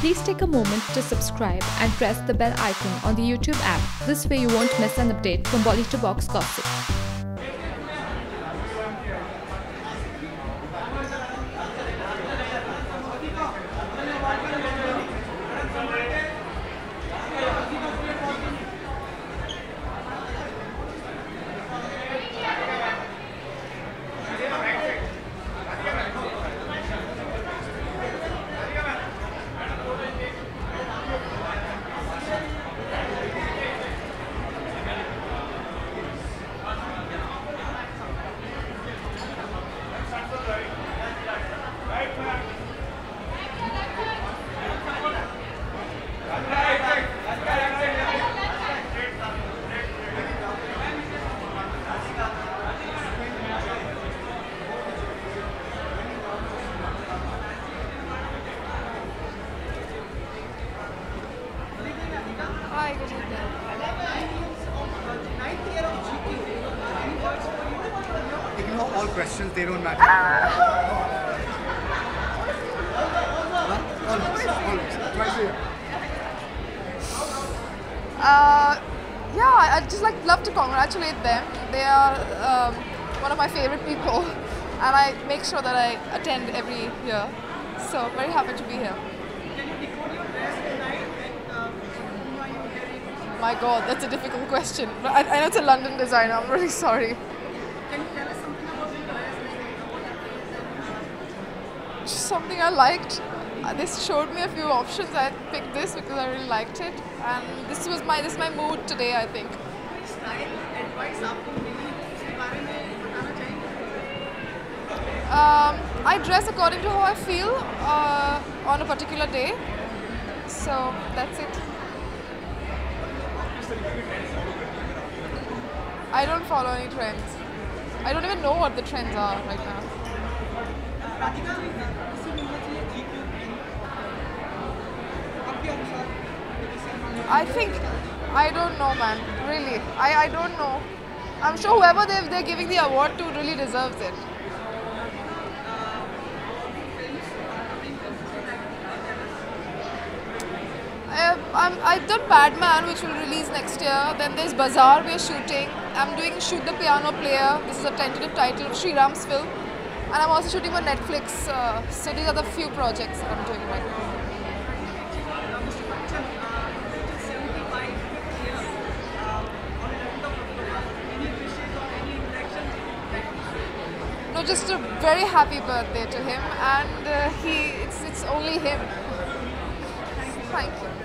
Please take a moment to subscribe and press the bell icon on the YouTube app. This way you won't miss an update from Bolly to Box Gossip. Hi, good evening. Ignore all questions, they don't matter. Always. Twice a year. Yeah, I'd just love to congratulate them. They are one of my favorite people, and I make sure that I attend every year. So very happy to be here. My God, that's a difficult question. But I know it's a London designer. I'm really sorry. Can you tell us something about the dress? Just something I liked. This showed me a few options. I picked this because I really liked it, and this is my mood today, I think. Style advice आपको मिली उसके बारे में बताना चाहिए? I dress according to how I feel on a particular day. So that's it. I don't follow any trends. I don't even know what the trends are right now. Radhika इसी मिलना चाहिए GQ आपके अनुसार I think, I don't know, man. Really, I don't know. I'm sure whoever they're giving the award to really deserves it. I've done Badman, which will release next year. Then there's Bazaar we're shooting. I'm doing Shoot the Piano Player. This is a tentative title of Sriram's film. And I'm also shooting for Netflix. So these are the few projects that I'm doing right now. Mr. Bachchan, 75 years on land of October. Any wishes or any interactions? No, just a very happy birthday to him, and it's only him. Thank you.